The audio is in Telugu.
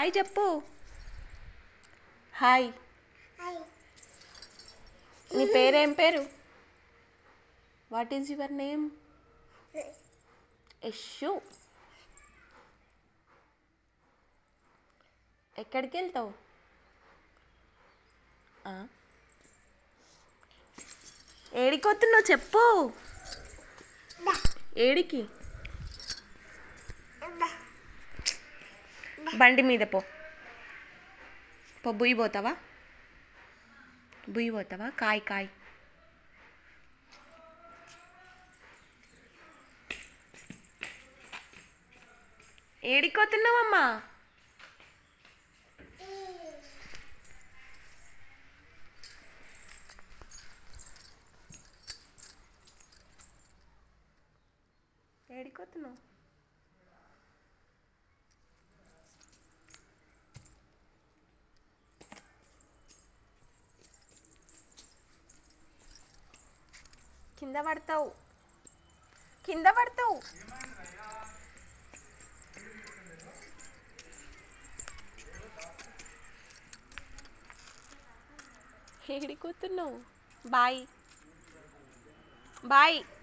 హాయ్ చెప్పు. హాయ్. నీ పేరేం పేరు? What is your name? Yashu. ఎక్కడికి వెళ్తావు? ఏడికి వస్తున్నావు చెప్పు. ఏడికి? బండి మీద పో. బుయ్యి పోతావా? బుయ్యి పోతావా? కాయ్ కాయ్. ఏడికి పోతున్నావమ్మా? ఏడికి పోతున్నావు? కింద పడతావు, కింద పడతావు. ఏడికి పోతున్నావు? Bye bye.